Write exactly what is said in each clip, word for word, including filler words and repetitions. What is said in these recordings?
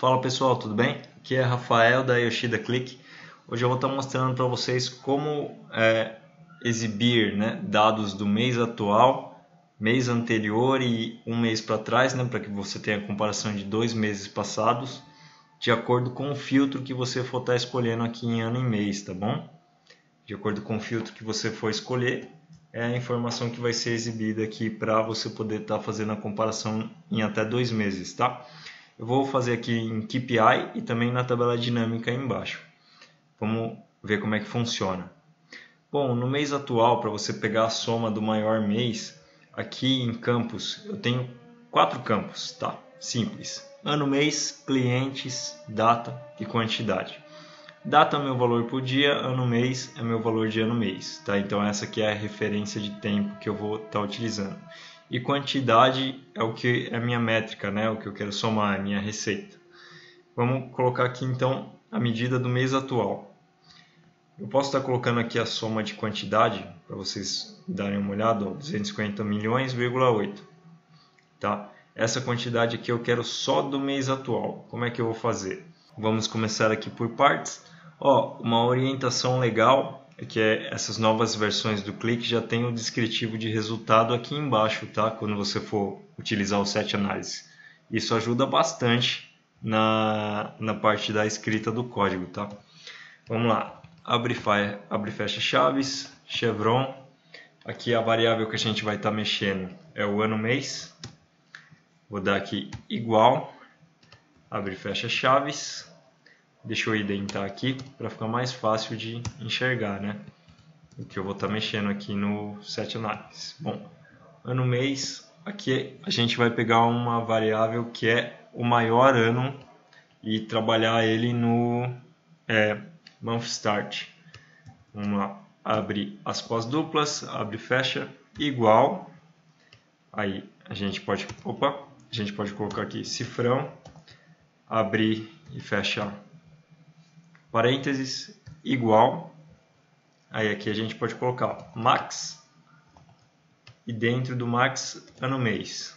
Fala pessoal, tudo bem? Aqui é Rafael da Yoshida Click. Hoje eu vou estar mostrando para vocês como é, exibir né, dados do mês atual, mês anterior e um mês para trás, né, para que você tenha a comparação de dois meses passados, de acordo com o filtro que você for estar escolhendo aqui em ano e mês, tá bom? De acordo com o filtro que você for escolher, é a informação que vai ser exibida aqui para você poder estar fazendo a comparação em até dois meses, tá? Eu vou fazer aqui em K P I e também na tabela dinâmica aí embaixo. Vamos ver como é que funciona. Bom, no mês atual, para você pegar a soma do maior mês, aqui em campos, eu tenho quatro campos, tá? Simples. Ano, mês, clientes, data e quantidade. Data é meu valor por dia, ano, mês é meu valor de ano, mês, tá? Então essa aqui é a referência de tempo que eu vou estar utilizando. E quantidade é o que é a minha métrica, né? O que eu quero somar, a minha receita. Vamos colocar aqui então a medida do mês atual. Eu posso estar colocando aqui a soma de quantidade, para vocês darem uma olhada, ó, duzentos e cinquenta milhões, vírgula oito. Tá? Essa quantidade aqui eu quero só do mês atual. Como é que eu vou fazer? Vamos começar aqui por partes. Ó, uma orientação legal é que é essas novas versões do Click já tem o descritivo de resultado aqui embaixo, tá? Quando você for utilizar o set análise. Isso ajuda bastante na, na parte da escrita do código, tá? Vamos lá. Abre, abre fecha chaves, chevron. Aqui a variável que a gente vai estar mexendo é o ano mês. Vou dar aqui igual. Abre fecha chaves. Deixa eu identar aqui para ficar mais fácil de enxergar, né? O que eu vou estar mexendo aqui no set analysis. Bom, ano mês, aqui a gente vai pegar uma variável que é o maior ano e trabalhar ele no é, month start. Vamos lá, abre aspas duplas, abre fecha, igual. Aí a gente pode, opa, a gente pode colocar aqui cifrão, abrir e fecha parênteses, igual. Aí aqui a gente pode colocar max e dentro do max ano mês.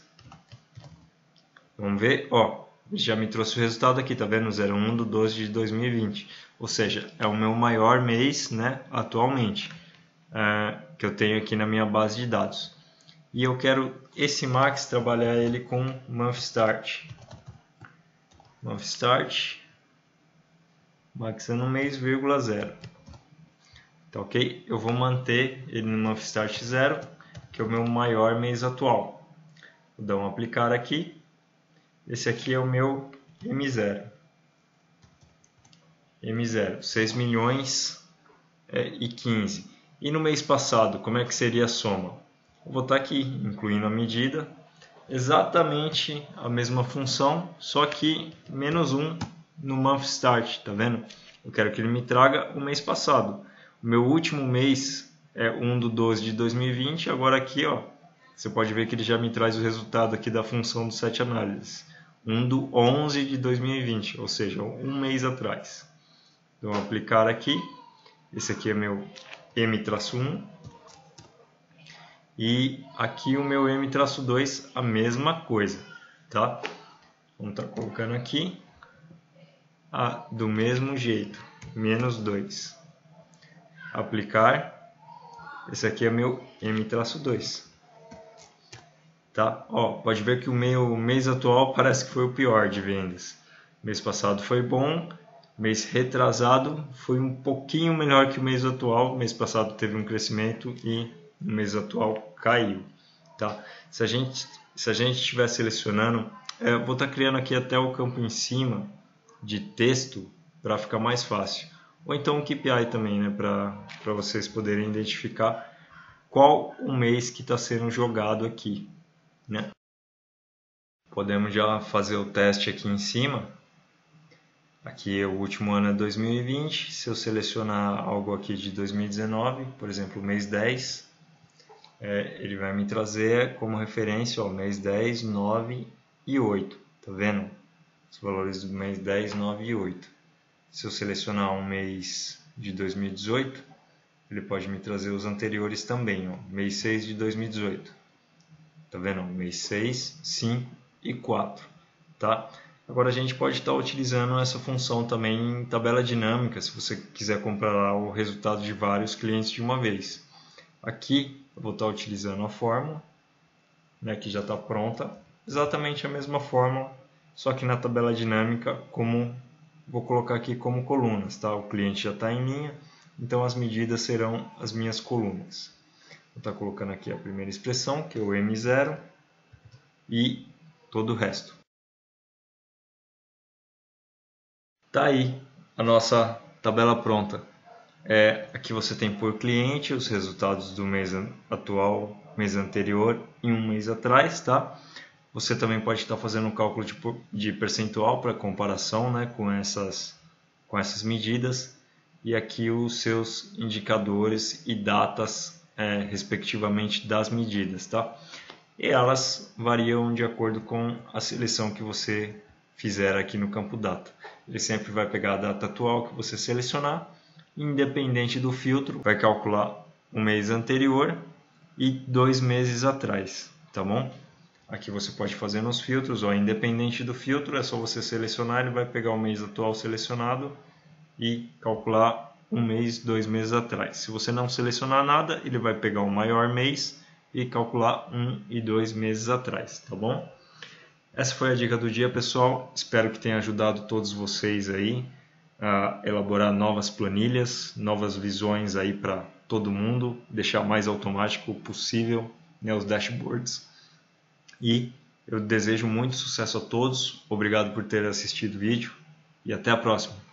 Vamos ver, ó, já me trouxe o resultado aqui, tá vendo? zero um do doze de dois mil e vinte. Ou seja, é o meu maior mês, né, atualmente, é, que eu tenho aqui na minha base de dados. E eu quero esse max trabalhar ele com month start. Month start, max ano mês, vírgula zero. Tá ok? Eu vou manter ele no month start zero, que é o meu maior mês atual. Vou dar um aplicar aqui. Esse aqui é o meu M zero. M zero, seis milhões e quinze. E no mês passado, como é que seria a soma? Eu vou estar aqui, incluindo a medida. Exatamente a mesma função, só que menos um no month start, tá vendo? Eu quero que ele me traga o mês passado. O meu último mês é um do doze de dois mil e vinte, agora aqui, ó, você pode ver que ele já me traz o resultado aqui da função do set análise. um do onze de dois mil e vinte, ou seja, um mês atrás. Então, vou aplicar aqui. Esse aqui é meu M um. E aqui o meu M dois, a mesma coisa, tá? Vamos estar colocando aqui ah, do mesmo jeito, menos dois. Aplicar. Esse aqui é meu M dois. Tá? Ó, pode ver que o meu mês atual parece que foi o pior de vendas. Mês passado foi bom, mês retrasado foi um pouquinho melhor que o mês atual. Mês passado teve um crescimento e no mês atual caiu, tá? Se a gente se a gente estiver selecionando, é, eu vou estar criando aqui até o campo em cima de texto para ficar mais fácil, ou então um K P I também, né, para para vocês poderem identificar qual o mês que está sendo jogado aqui, né? Podemos já fazer o teste aqui em cima. Aqui o último ano é dois mil e vinte. Se eu selecionar algo aqui de dois mil e dezenove, por exemplo, o mês dez, é, ele vai me trazer como referência o mês dez, nove e oito. Tá vendo? Os valores do mês dez, nove e oito. Se eu selecionar um mês de dois mil e dezoito, ele pode me trazer os anteriores também. Ó, mês seis de dois mil e dezoito. Tá vendo? Mês seis, cinco e quatro. Tá? Agora a gente pode estar utilizando essa função também em tabela dinâmica, se você quiser comparar o resultado de vários clientes de uma vez. Aqui eu vou estar utilizando a fórmula, né, que já está pronta, exatamente a mesma fórmula, só que na tabela dinâmica, como vou colocar aqui como colunas, tá? O cliente já está em linha, então as medidas serão as minhas colunas. Vou estar colocando aqui a primeira expressão, que é o M zero, e todo o resto. Tá aí a nossa tabela pronta. É, aqui você tem por cliente os resultados do mês atual, mês anterior e um mês atrás, tá? Você também pode estar fazendo um cálculo de, de percentual para comparação, né, com essas, com essas medidas. E aqui os seus indicadores e datas, é, respectivamente, das medidas, tá? E elas variam de acordo com a seleção que você fizer aqui no campo data. Ele sempre vai pegar a data atual que você selecionar, independente do filtro, vai calcular o mês anterior e dois meses atrás, tá bom? Aqui você pode fazer nos filtros, ó, independente do filtro, é só você selecionar, ele vai pegar o mês atual selecionado e calcular um mês, dois meses atrás. Se você não selecionar nada, ele vai pegar o maior mês e calcular um e dois meses atrás, tá bom? Essa foi a dica do dia, pessoal. Espero que tenha ajudado todos vocês aí a elaborar novas planilhas, novas visões aí para todo mundo, deixar mais automático possível, né, os dashboards. E eu desejo muito sucesso a todos. Obrigado por ter assistido o vídeo e até a próxima.